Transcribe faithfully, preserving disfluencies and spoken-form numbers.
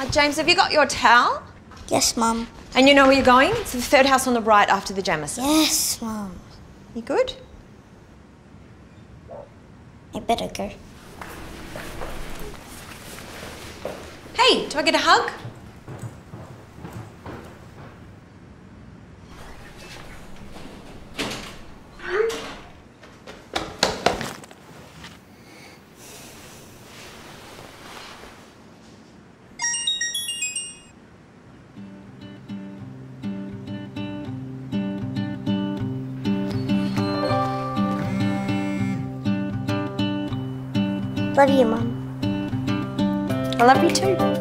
Uh, James, have you got your towel? Yes, Mum. And you know where you're going? It's the third house on the right after the Jamesons. Yes, Mum. You good? I better go. Hey, do I get a hug? Love you, Mum. I love you too.